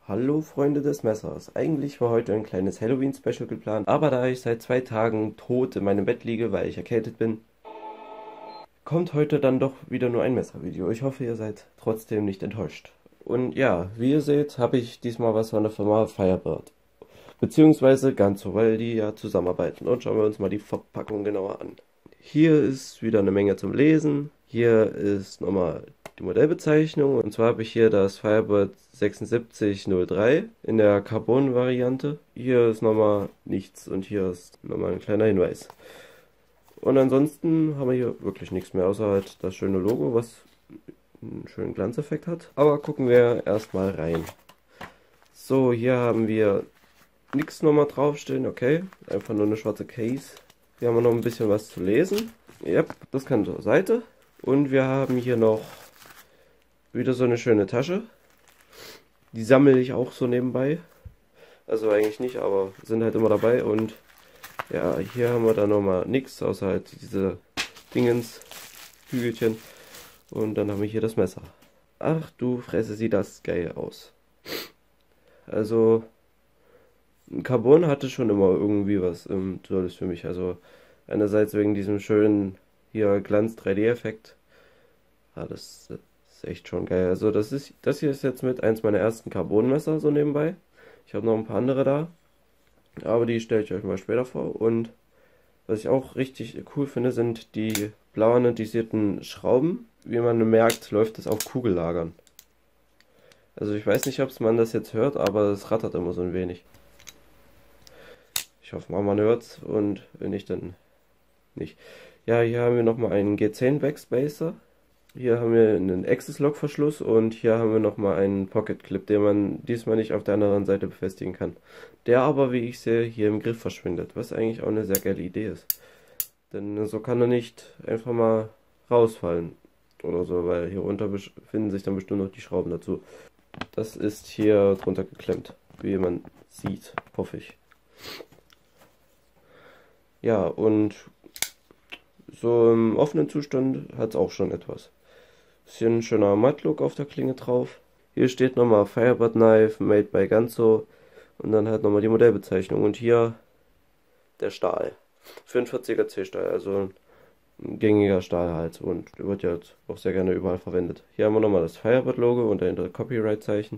Hallo Freunde des Messers. Eigentlich war heute ein kleines Halloween-Special geplant, aber da ich seit 2 Tagen tot in meinem Bett liege, weil ich erkältet bin, kommt heute dann doch wieder nur ein Messervideo. Ich hoffe, ihr seid trotzdem nicht enttäuscht. Und ja, wie ihr seht, habe ich diesmal was von der Firma Firebird. Beziehungsweise Ganzo, weil die ja zusammenarbeiten. Und schauen wir uns mal die Verpackung genauer an. Hier ist wieder eine Menge zum Lesen. Hier ist nochmal die Modellbezeichnung. Und zwar habe ich hier das Firebird 7603 in der Carbon-Variante. Hier ist nochmal nichts und hier ist nochmal ein kleiner Hinweis. Und ansonsten haben wir hier wirklich nichts mehr, außer halt das schöne Logo, was einen schönen Glanzeffekt hat. Aber gucken wir erstmal rein. So, hier haben wir nichts nochmal draufstehen, okay. Einfach nur eine schwarze Case. Hier haben wir noch ein bisschen was zu lesen. Yep, das kann zur Seite. Und wir haben hier noch wieder so eine schöne Tasche. Die sammle ich auch so nebenbei. Also eigentlich nicht, aber sind halt immer dabei. Und ja, hier haben wir dann nochmal nichts, außer halt diese Dingens, Hügelchen. Und dann haben wir hier das Messer. Ach du Fresse, sieht das geil aus. Also Carbon hatte schon immer irgendwie was Tolles für mich. Also einerseits wegen diesem schönen hier Glanz 3D-Effekt. Ah, das ist echt schon geil. Also das hier ist jetzt mit eins meiner ersten Carbon-Messer so nebenbei. Ich habe noch ein paar andere da, aber die stelle ich euch mal später vor. Und was ich auch richtig cool finde, sind die blau anodisierten Schrauben. Wie man merkt, läuft es auf Kugellagern. Also ich weiß nicht, ob man das jetzt hört, aber es rattert immer so ein wenig. Ich hoffe mal, man hört's und wenn nicht, dann nicht. Ja, hier haben wir nochmal einen G10 Backspacer. Hier haben wir einen Access-Lock-Verschluss und hier haben wir nochmal einen Pocket-Clip, den man diesmal nicht auf der anderen Seite befestigen kann. Der aber, wie ich sehe, hier im Griff verschwindet, was eigentlich auch eine sehr geile Idee ist. Denn so kann er nicht einfach mal rausfallen oder so, weil hier unter befinden sich dann bestimmt noch die Schrauben dazu. Das ist hier drunter geklemmt, wie man sieht, hoffe ich. Ja, und so im offenen Zustand hat es auch schon etwas. Bisschen schöner Matte-Look auf der Klinge drauf. Hier steht nochmal Firebird Knife, made by Ganzo. Und dann halt nochmal die Modellbezeichnung. Und hier der Stahl. 44er C-Stahl, also ein gängiger Stahl halt. Und wird ja auch sehr gerne überall verwendet. Hier haben wir nochmal das Firebird-Logo und dahinter Copyright-Zeichen.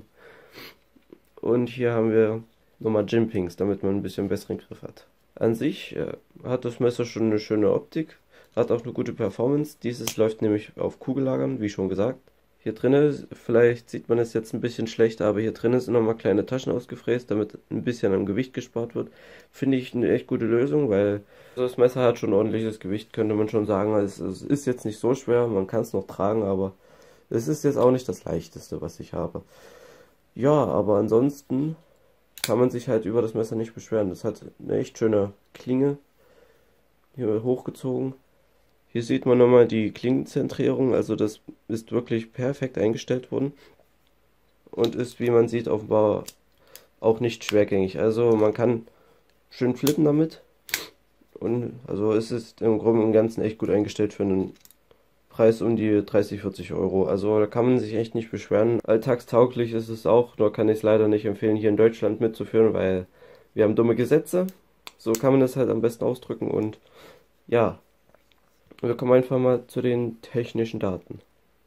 Und hier haben wir nochmal Jimpings, damit man ein bisschen besseren Griff hat. An sich hat das Messer schon eine schöne Optik. Hat auch eine gute Performance. Dieses läuft nämlich auf Kugellagern, wie schon gesagt. Hier drinnen, vielleicht sieht man es jetzt ein bisschen schlecht, aber hier drinnen sind nochmal kleine Taschen ausgefräst, damit ein bisschen am Gewicht gespart wird. Finde ich eine echt gute Lösung, weil das Messer hat schon ordentliches Gewicht, könnte man schon sagen. Es ist jetzt nicht so schwer, man kann es noch tragen, aber es ist jetzt auch nicht das leichteste, was ich habe. Ja, aber ansonsten kann man sich halt über das Messer nicht beschweren. Das hat eine echt schöne Klinge, hier hochgezogen. Hier sieht man nochmal die Klingenzentrierung, also das ist wirklich perfekt eingestellt worden und ist, wie man sieht, offenbar auch nicht schwergängig. Also man kann schön flippen damit und also es ist im Groben und Ganzen echt gut eingestellt für einen Preis um die 30-40 Euro. Also da kann man sich echt nicht beschweren. Alltagstauglich ist es auch, nur kann ich es leider nicht empfehlen, hier in Deutschland mitzuführen, weil wir haben dumme Gesetze. So kann man das halt am besten ausdrücken und ja. Wir kommen einfach mal zu den technischen Daten.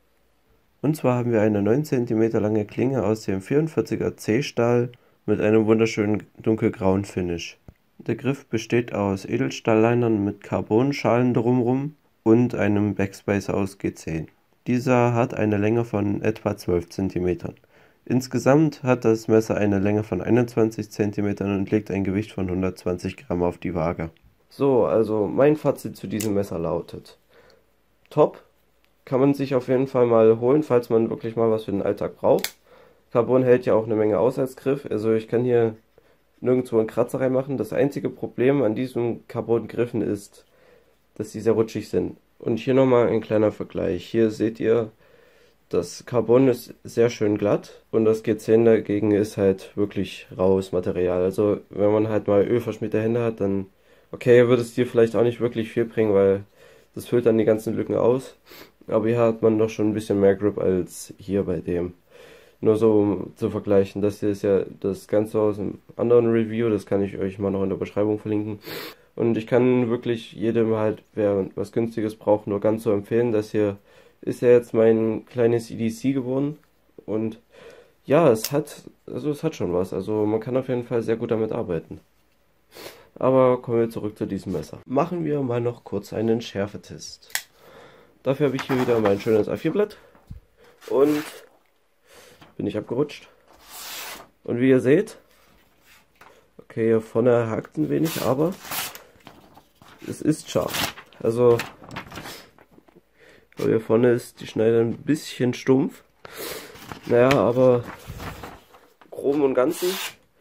Und zwar haben wir eine 9 cm lange Klinge aus dem 44er C-Stahl mit einem wunderschönen dunkelgrauen Finish. Der Griff besteht aus Edelstahllinern mit Carbonschalen drumherum und einem Backspacer aus G10. Dieser hat eine Länge von etwa 12 cm. Insgesamt hat das Messer eine Länge von 21 cm und legt ein Gewicht von 120 Gramm auf die Waage. So, also mein Fazit zu diesem Messer lautet: Top, kann man sich auf jeden Fall mal holen, falls man wirklich mal was für den Alltag braucht. Carbon hält ja auch eine Menge aus als Griff, also ich kann hier nirgendwo einen Kratzer reinmachen. Das einzige Problem an diesen Carbon-Griffen ist, dass sie sehr rutschig sind. Und hier nochmal ein kleiner Vergleich. Hier seht ihr, das Carbon ist sehr schön glatt und das G10 dagegen ist halt wirklich raues Material. Also wenn man halt mal ölverschmierte Hände hat, dann okay, würde es dir vielleicht auch nicht wirklich viel bringen, weil das füllt dann die ganzen Lücken aus. Aber hier hat man doch schon ein bisschen mehr Grip als hier bei dem. Nur so um zu vergleichen. Das hier ist ja das Ganze aus einem anderen Review, das kann ich euch mal noch in der Beschreibung verlinken. Und ich kann wirklich jedem halt, wer was Günstiges braucht, nur ganz so empfehlen. Das hier ist ja jetzt mein kleines EDC geworden. Und ja, es hat schon was. Also man kann auf jeden Fall sehr gut damit arbeiten. Aber kommen wir zurück zu diesem Messer. Machen wir mal noch kurz einen Schärfetest. Dafür habe ich hier wieder mein schönes A4-Blatt. Und bin ich abgerutscht. Und wie ihr seht, okay, hier vorne hakt ein wenig, aber es ist scharf. Also hier vorne ist die Schneide ein bisschen stumpf. Naja, aber im Groben und Ganzen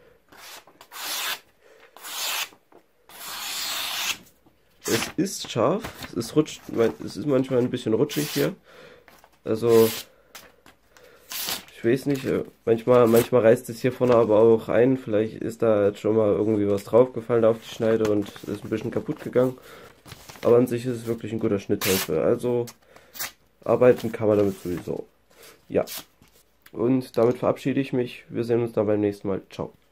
es ist scharf. Es ist manchmal ein bisschen rutschig hier. Also ich weiß nicht, manchmal reißt es hier vorne aber auch ein. Vielleicht ist da jetzt schon mal irgendwie was draufgefallen auf die Schneide und ist ein bisschen kaputt gegangen. Aber an sich ist es wirklich ein guter Schnitthelfer. Also arbeiten kann man damit sowieso. Ja. Und damit verabschiede ich mich. Wir sehen uns dann beim nächsten Mal. Ciao.